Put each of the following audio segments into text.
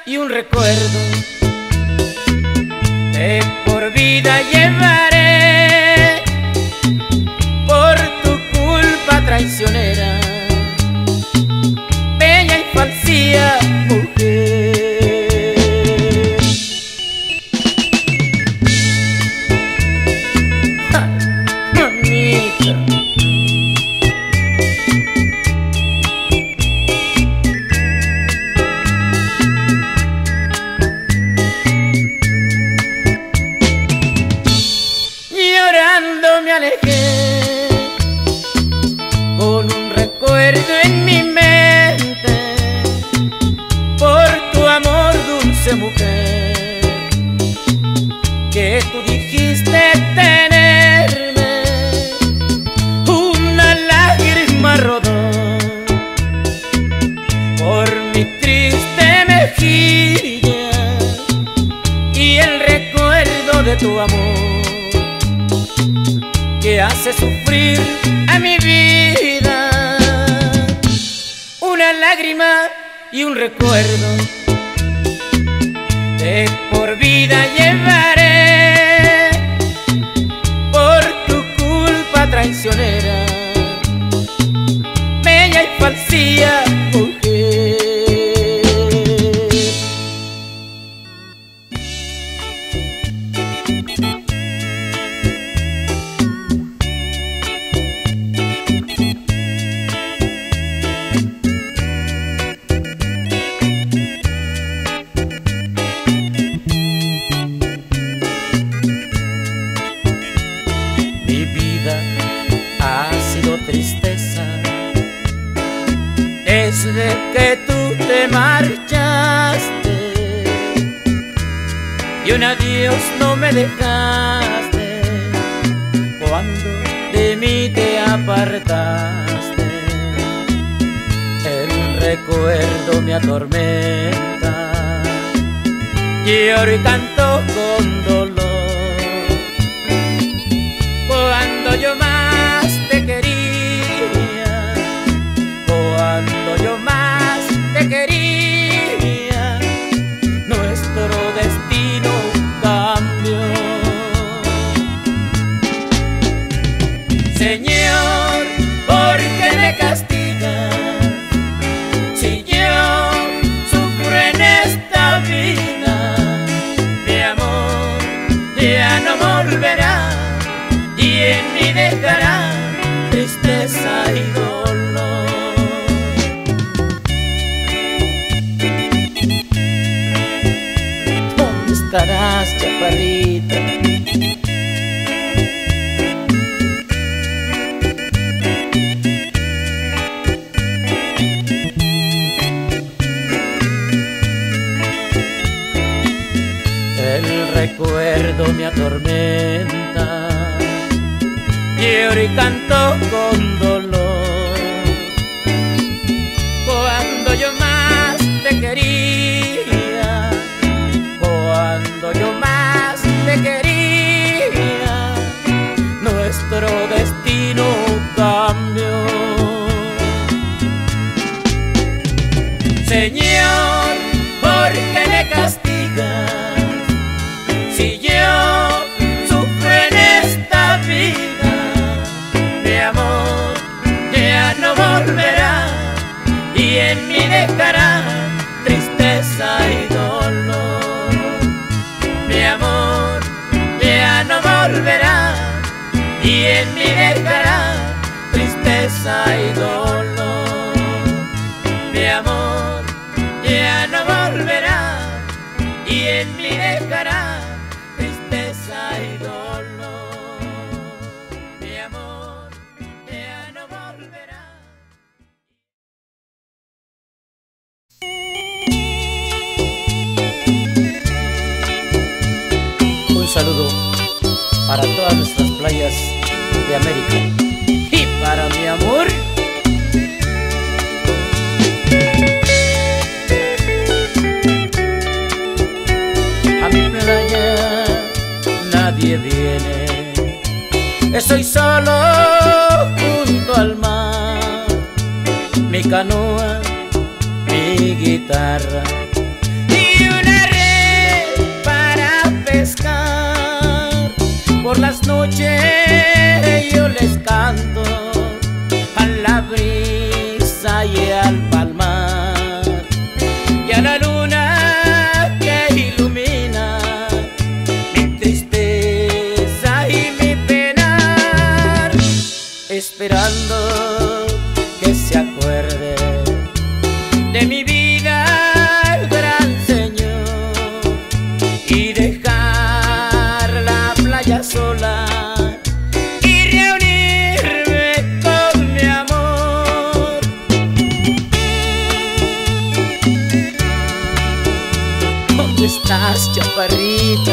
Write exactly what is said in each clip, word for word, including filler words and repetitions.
y un recuerdo de por vida llevaré por tu culpa traicionera, bella y falsía mujer. Me alejé con un recuerdo en mi mente por tu amor, dulce mujer, que tú dijiste tenerme. Una lágrima rodó por mi triste mejilla y el recuerdo de tu amor que hace sufrir a mi vida. Una lágrima y un recuerdo de por vida llevaré por tu culpa traicionera, bella y falsía mujer. Ha sido tristeza desde que tú te marchaste y un adiós no me dejaste cuando de mí te apartaste. El recuerdo me atormenta y hoy canto con dolor cuando yo más te quería, cuando yo más te quería, nuestro destino cambió. Señor, ¿por qué me castigas si yo sufro en esta vida? Mi amor ya no volverá y en mí dejará tristeza y dolor. ¿Dónde estarás, chaparrita? El recuerdo me atormenta y hoy canto con dolor cuando yo más te quería, cuando yo más te quería, nuestro destino cambió. Señor, ¿por qué me castigas si yo sufro en esta vida? Mi amor ya no volverá y en mí dejará tristeza y dolor. Mi amor ya no volverá y en mí dejará tristeza y dolor. Mi amor ya no volverá y en mí dejará tristeza y dolor. Mi amor ya no volverá. Un saludo para todas nuestras playas de América y para mi amor. A mi playa nadie viene, estoy solo junto al mar, mi canoa, mi guitarra y noche yo les canto a la brisa y al palmar y a la luna que ilumina mi tristeza y mi penar, esperando que se acuerde de mi vida el gran Señor y dejar la playa sola y reunirme con mi amor. ¿Dónde estás, chaparrita?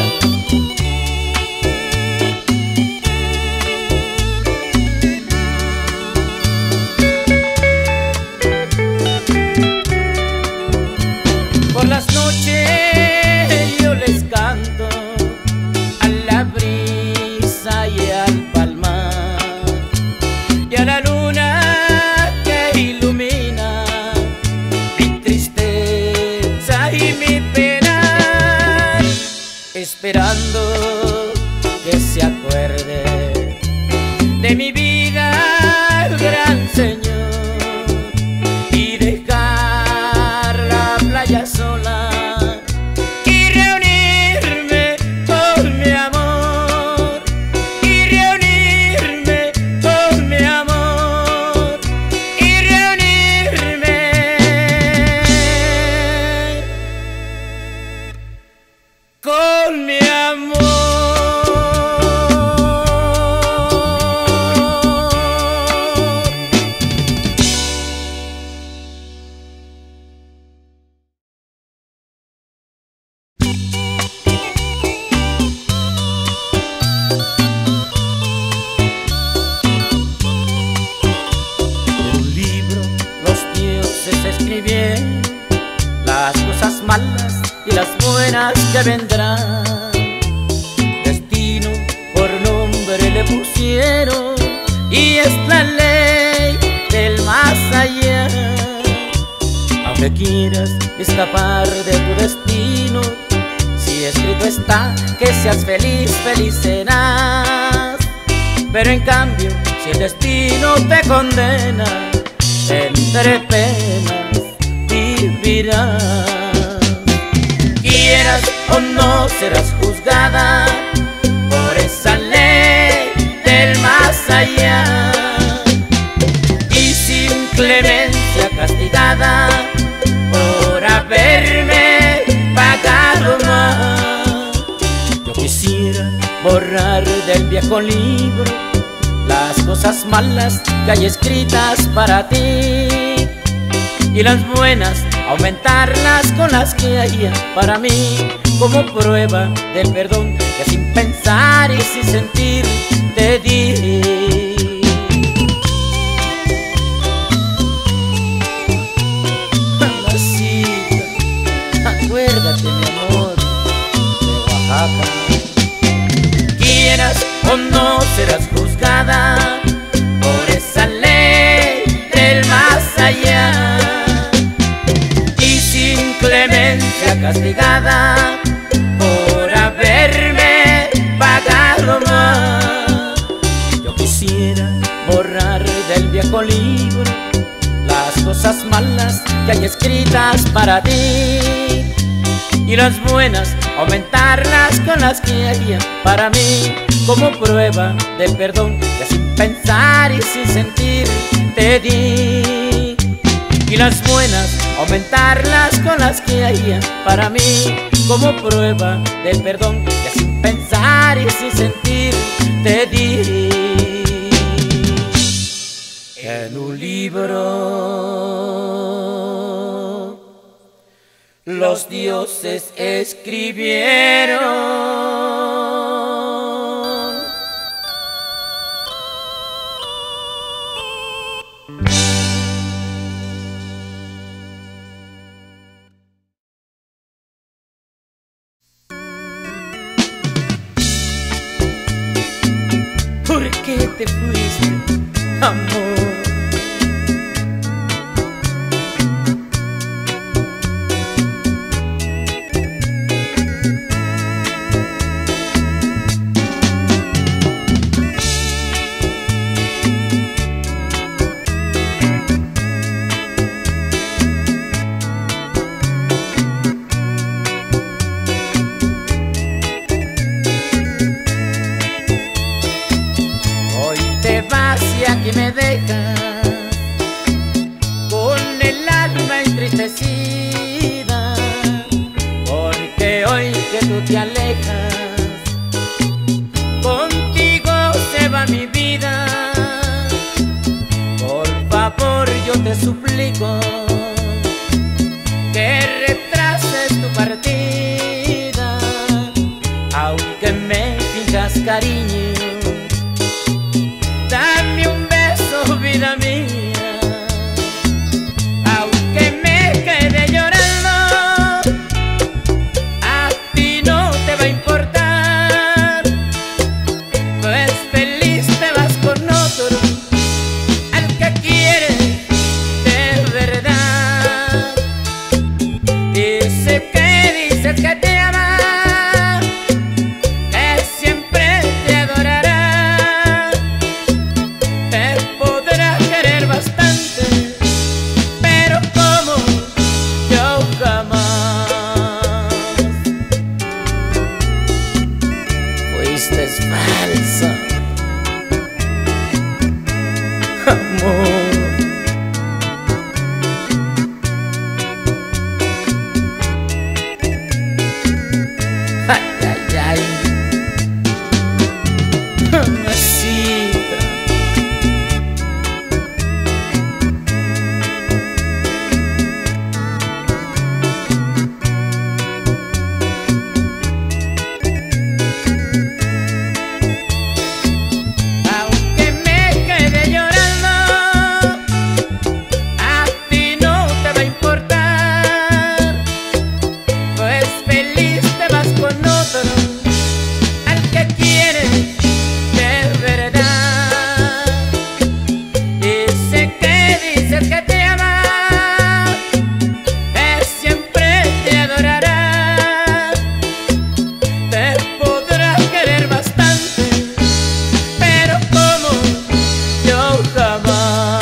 Por las noches yo les canto a la brisa y al palmar y a la luna que ilumina mi tristeza y mi pena, esperando que se acuerde de mi vida el gran Señor y dejar la playa sola y reunirme con mi amor, y reunirme con mi amor, y reunirme con mi amor. Escribir las cosas malas y las buenas que vendrán. Destino por nombre le pusieron y es la ley del más allá. Aunque quieras escapar de tu destino, si escrito está que seas feliz, feliz serás. Pero en cambio, si el destino te condena, entre penas vivirás. Quieras o no serás juzgada por esa ley del más allá, y sin clemencia castigada por haberme pagado más. Yo quisiera borrar del viejo libro las cosas malas que hay escritas para ti, y las buenas aumentarlas con las que hay para mí, como prueba del perdón que sin pensar y sin sentir te di. Mamacita, acuérdate mi amor de Oaxaca. Quieras o no serás juzgada por esa ley del más allá, y sin clemencia castigada por haberme pagado más. Yo quisiera borrar del viejo libro las cosas malas que hay escritas para ti, y las buenas aumentarlas con las que hay para mí, como prueba de perdón que sin pensar y sin sentir te di. Y las buenas aumentarlas con las que hay para mí, como prueba del perdón que sin pensar y sin sentir te di. En un libro los dioses escribieron ¿por qué te fuiste, amor? aquí me dejas con el alma entristecida, porque hoy que tú te alejas, contigo se va mi vida. Por favor yo te suplico que retrases tu partida, aunque me finjas cariño. Dame un beso, vida mía, aunque me quede llorando, a ti no te va a importar, pues feliz te vas con otro, al que quieres de verdad. Dice que, dice que te ama, que siempre te adorará, te podrá querer bastante, pero como yo jamás. Fuiste falsa, amor. Ay, ay, ay, mamacita. Aunque me quede llorando, a ti no te va a importar, pues feliz te vas con otro, al que quieres de verdad. Dice que, dice que te ama, que siempre te adorará, te podrá querer bastante, pero como yo jamás.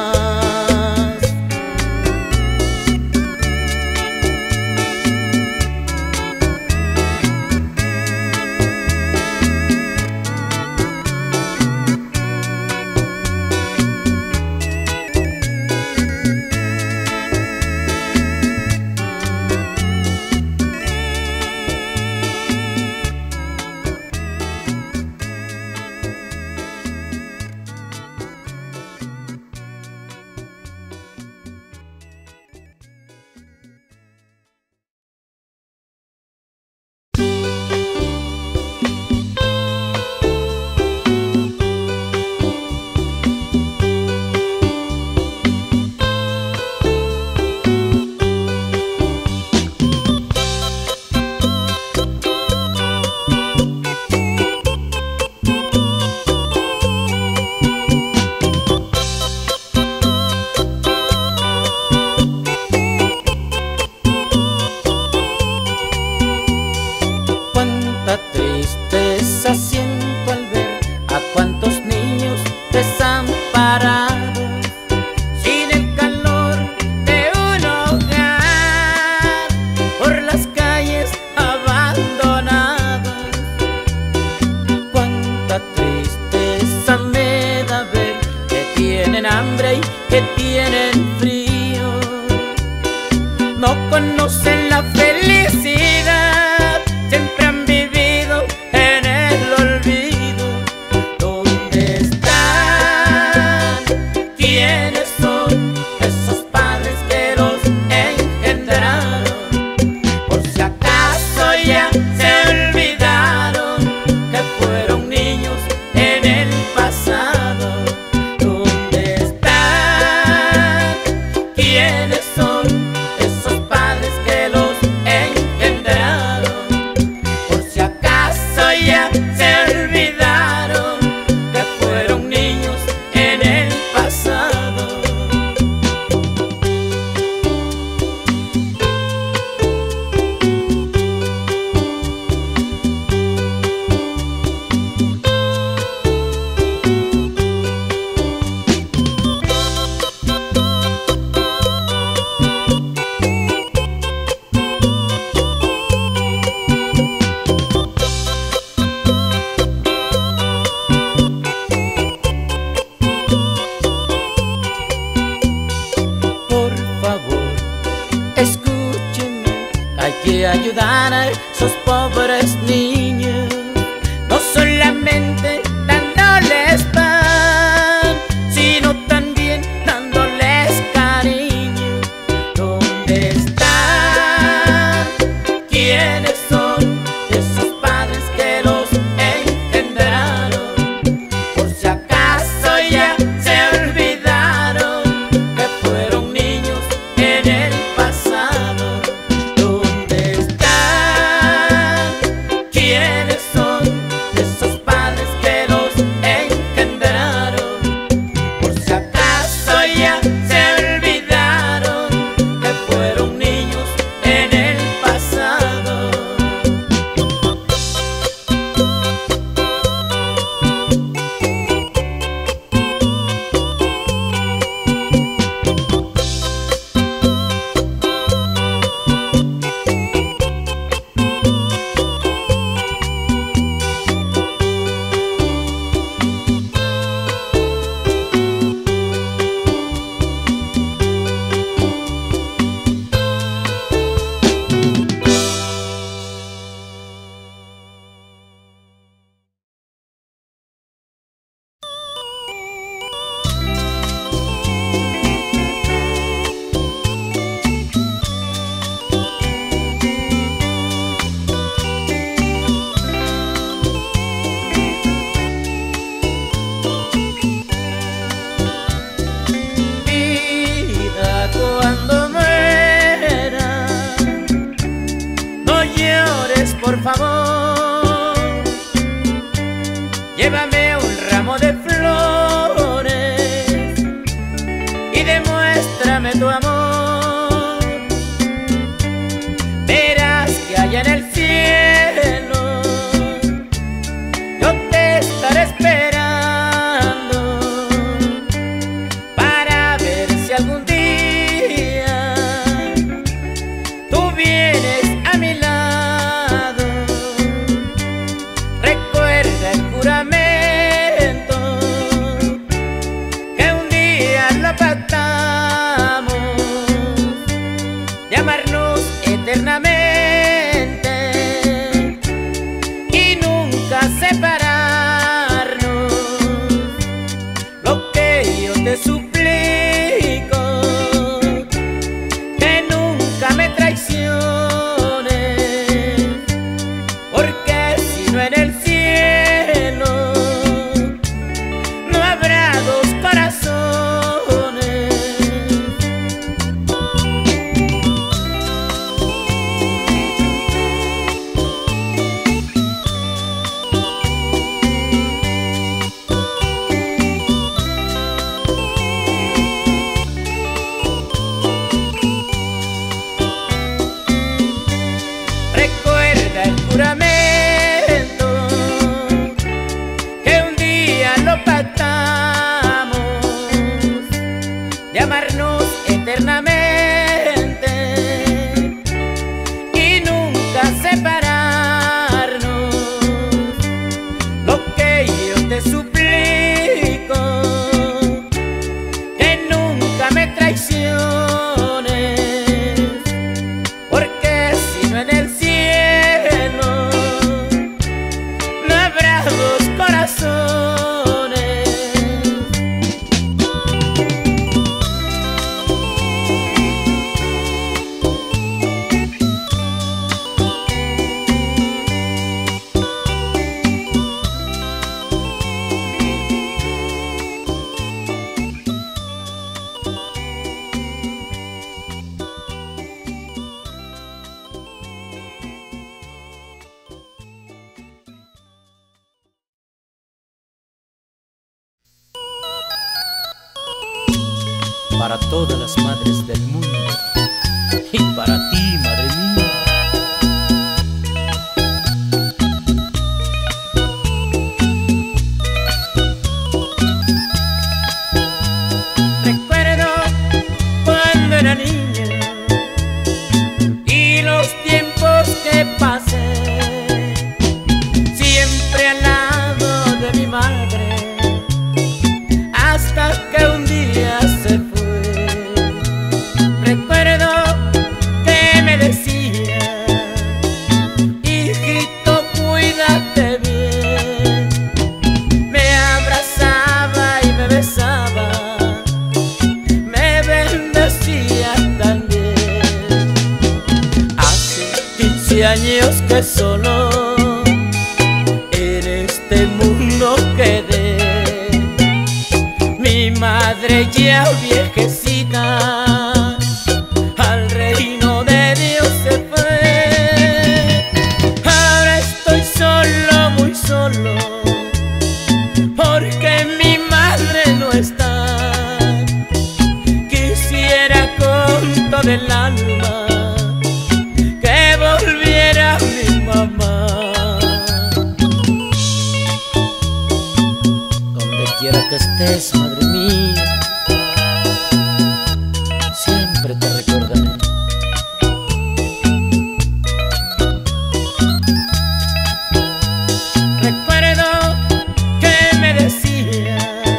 Cuánta tristeza siento al ver a cuántos niños desamparados, sin el calor de un hogar, por las calles abandonados. Cuánta tristeza me da ver que tienen hambre y que tienen frío, no conocen la felicidad, siempre han vivido en a esos pobres niños, no solamente dándoles pan, sino también dándoles cariño. ¿Dónde están? ¿Quiénes son esos padres que los engendraron? Por si acaso ya se olvidaron que fueron niños en el pasado. ¿Dónde están? ¿Quiénes son esos padres que los engendraron? Por si acaso ya se olvidaron que fueron niños en el pasado. Vida, cuando muera, no llores, por favor. Llévame un ramo de flores y demuéstrame tu amor. Verás que allá en el cielo yo te estaré esperando para ver si algún día tú vienes a mi lado. Recuerda el juramento que un día lo pactamos, de amarnos eternamente y nunca separarnos. Lo que yo te suplico, que nunca me traiciones, porque si no en el cielo no habrá dos corazones. Recuerda el juramento que un día lo pactamos, de amarnos eternamente y nunca separarnos. Lo que yo te suplico, que nunca me traiciones, porque si no en el cielo no habrá dos corazones. Para todas las madres del mundo y para ti, madre mía. Recuerdo cuando era niña y los tiempos que pasé, siempre al lado de mi madre, hasta que un día se fue. Recuerdo solo en este mundo quedé. Mi madre ya viejecita al reino de Dios se fue. Ahora estoy solo, muy solo, porque mi madre no está. Quisiera con todo el alma que volviera mi mamá. Donde quiera que estés, madre mía, siempre te recordaré. Recuerdo que me decía: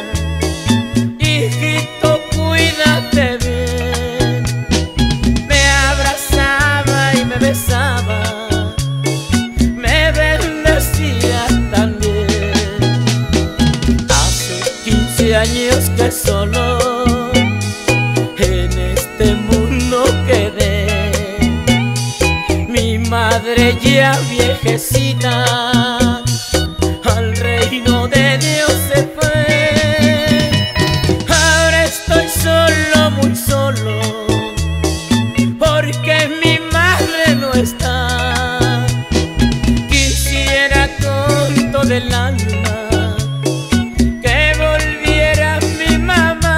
hijito, cuídate bien. Me abrazaba y me besaba, me bendecía también. Hace quince años que solo en este mundo quedé. Mi madre ya viejecita al reino de Dios se fue. Ahora estoy solo, muy solo, porque mi madre no está. Quisiera con todo el alma que volviera mi mamá.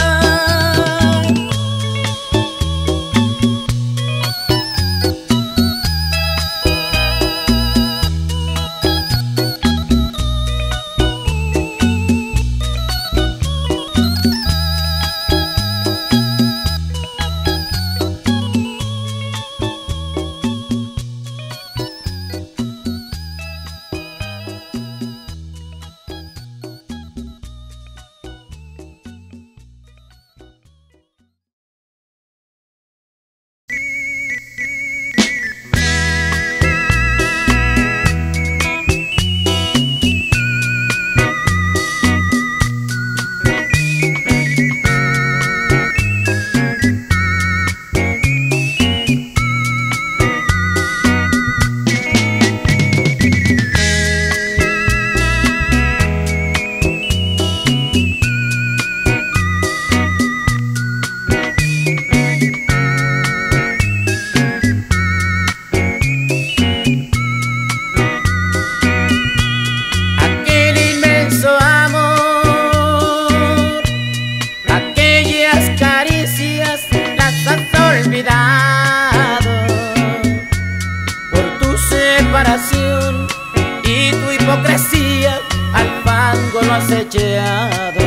Y tu hipocresía al fango lo has echado.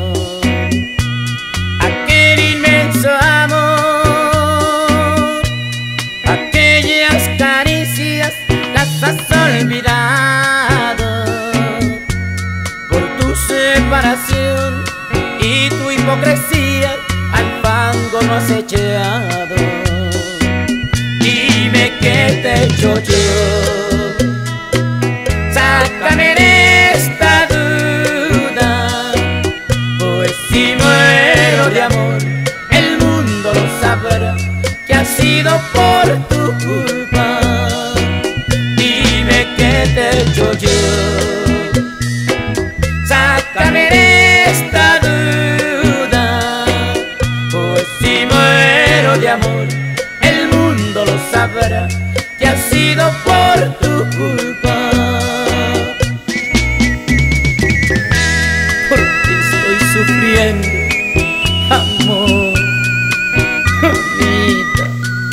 Aquel inmenso amor, aquellas caricias las has olvidado. Por tu separación y tu hipocresía al fango lo has echado. Dime qué te he hecho yo, sácame de esta duda, pues si muero de amor el mundo lo sabrá que ha sido por tu culpa. Dime qué te he hecho yo, sácame de esta duda, pues si muero de amor el mundo lo sabrá que ha sido por tu culpa. Sufriendo, amor, vida.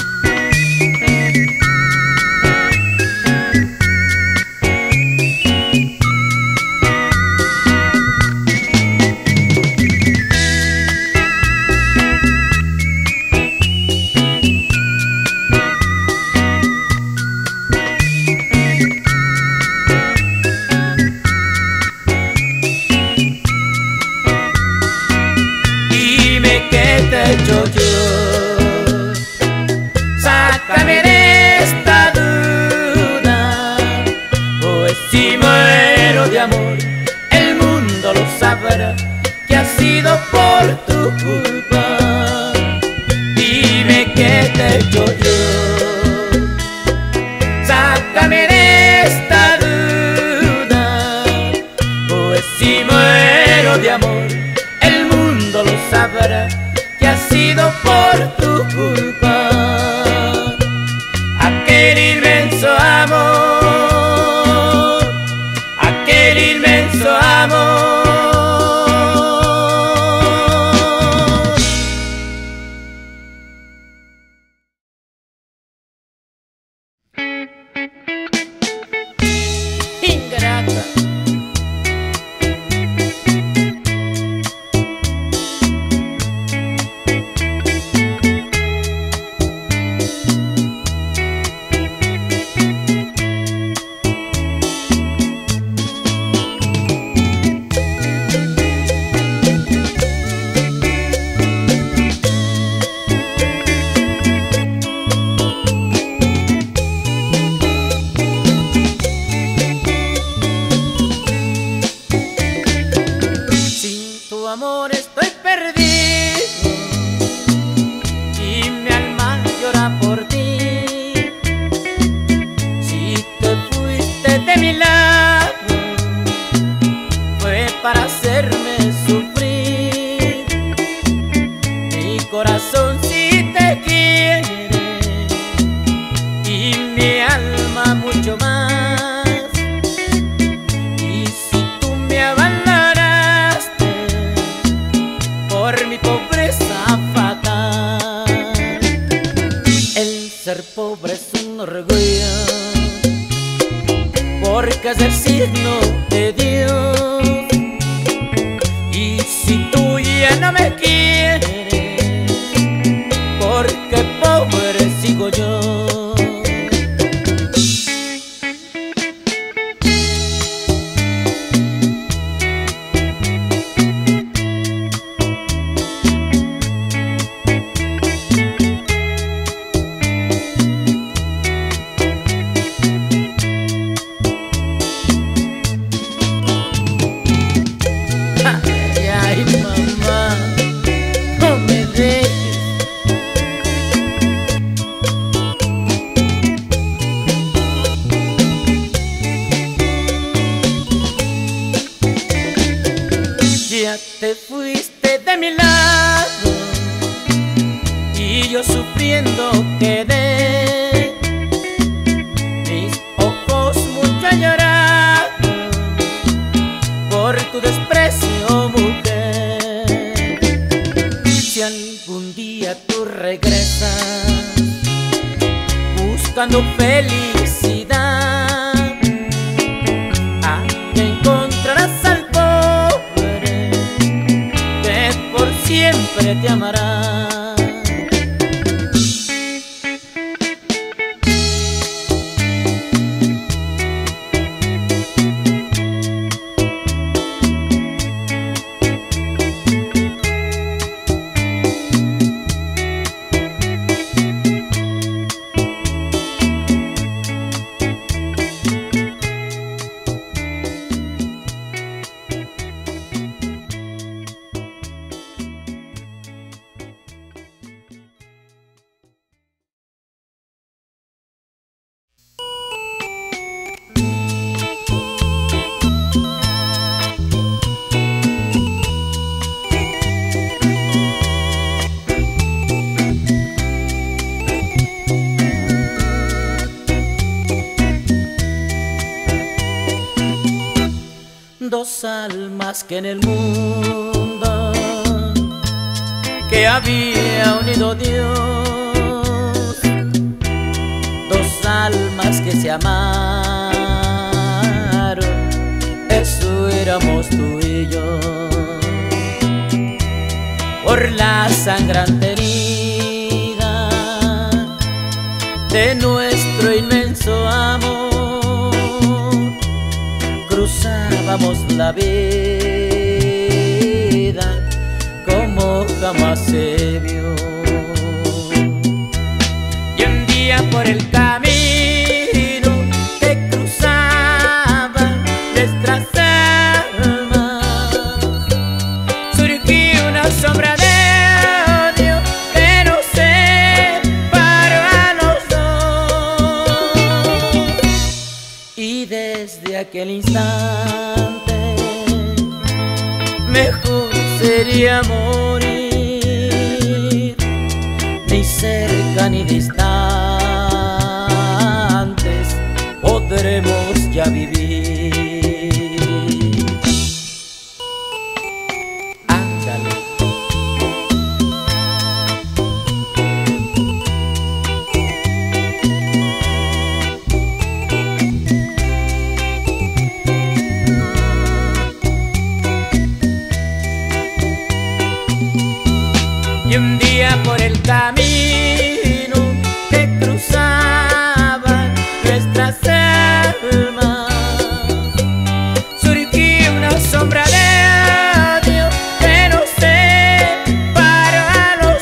¿Qué te he hecho yo? Sácame de esta duda, pues si muero de amor el mundo lo sabrá que ha sido por tu culpa. Dime qué te he hecho yo, sácame de porque es el signo de Dios. Y si tú ya no me quieres, porque pobre sigo yo. Ya te fuiste de mi lado y yo sufriendo quedé, mis ojos mucho han llorado por tu desprecio, mujer. Si algún día tú regresas buscando felicidad, aquí encontrarás al siempre te amará. Dos almas que en el mundo que había unido Dios, dos almas que se amaron, eso éramos tú y yo. Por la sangrante herida de nuestro inmenso amor, cruzábamos la vida como jamás se vio. Y un día por el camino que cruzaban nuestras almas, surgió una sombra de odio que nos separó a los dos. Y desde aquel instante mejor sería morir, ni cerca ni distantes podremos ya vivir. Ándale. Y un día por el camino que cruzaban nuestras almas, surgió una sombra de odio que nos separó a los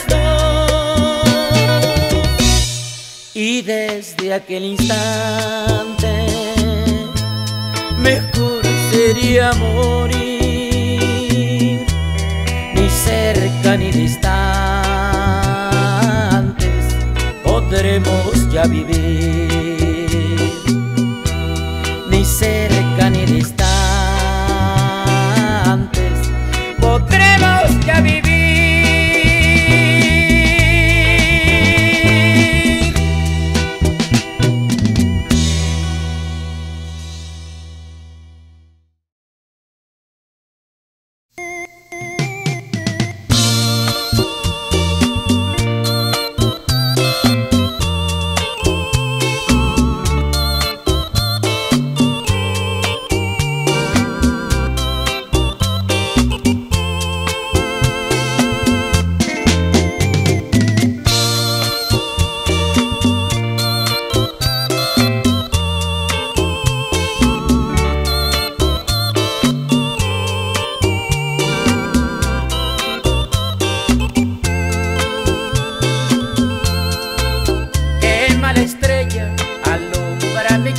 dos. Y desde aquel instante mejor sería morir, ni cerca ni distantes podremos ya vivir, ni cerca ni distantes podremos ya vivir.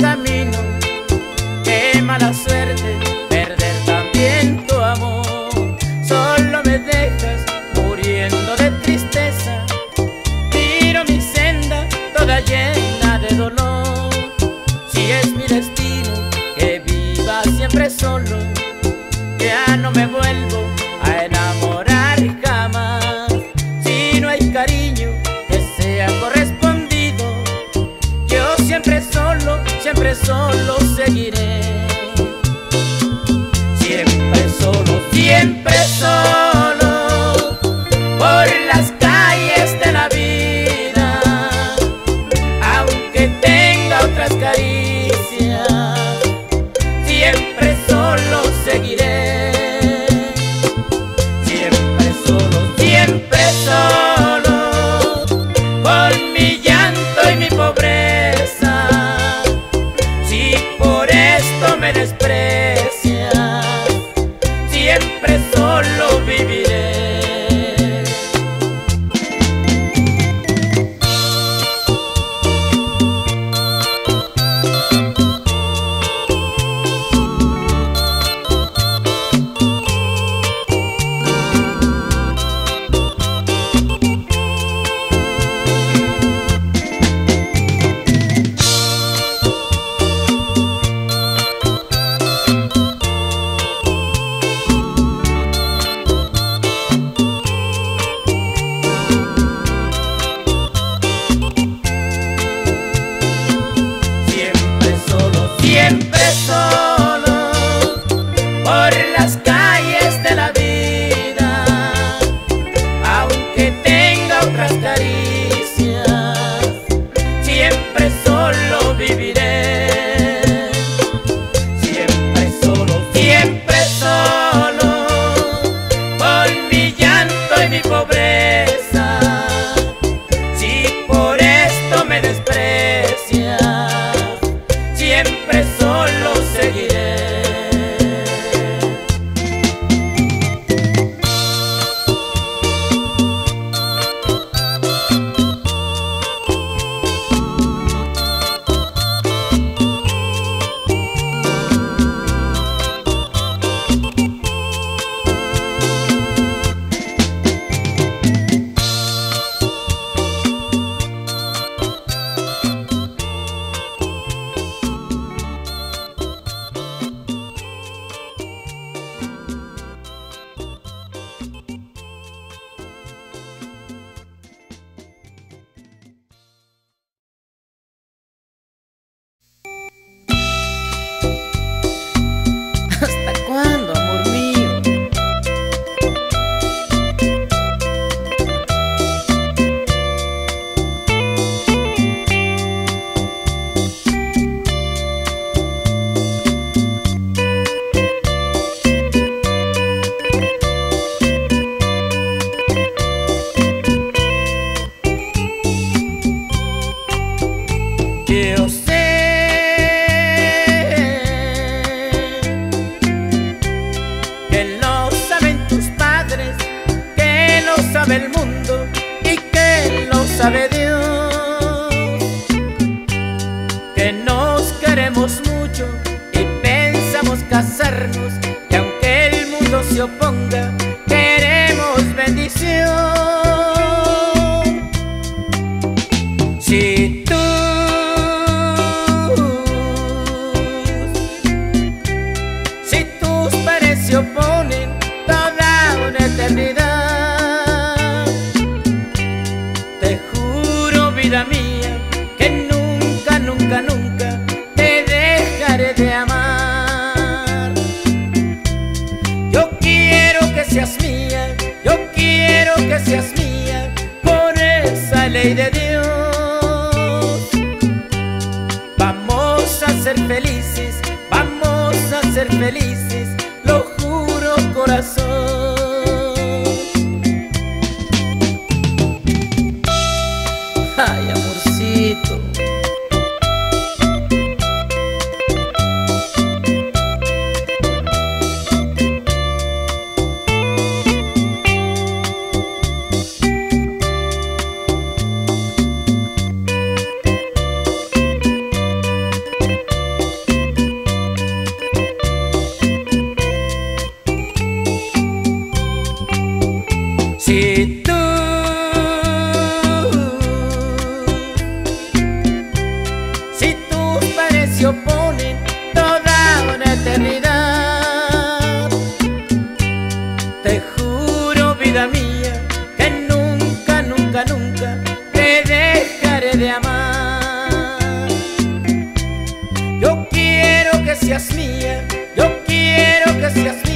camino. Qué mala suerte perder también tu amor. Solo me dejas muriendo de tristeza. Miro mi senda toda llena de dolor. Si es mi destino que viva siempre solo, ya no me vuelvo a enamorar jamás. Si no hay cariño que sea correspondido, yo siempre solo, siempre solo seguiré. Siempre solo, siempre solo, por las calles de la vida, aunque tenga otras caricias, siempre solo seguiré. Siempre solo, siempre solo, con mi llanto y mi pobreza. Si por esto me desprecias, siempre solo viviré. Siempre solo, por las calles de la vida, aunque tenga otras caricias, siempre solo viviré. Siempre solo, siempre solo, con mi llanto y mi pobreza. Si por esto me desprecias, siempre solo seguiré. ¿Hasta cuándo, amor mío? Yo sé que lo saben tus padres, que lo sabe el mundo y que lo sabe Dios, que nos queremos mucho y pensamos casarnos, y aunque el mundo se oponga, queremos bendición. Si tú se oponen toda una eternidad, te juro, vida mía, que nunca, nunca, nunca te dejaré de amar. Yo quiero que seas mía, yo quiero que seas mía, por esa ley de Dios. Vamos a ser felices, vamos a ser felices, lo juro, corazón. Ay, amorcito. que seas mía, yo quiero que seas mía.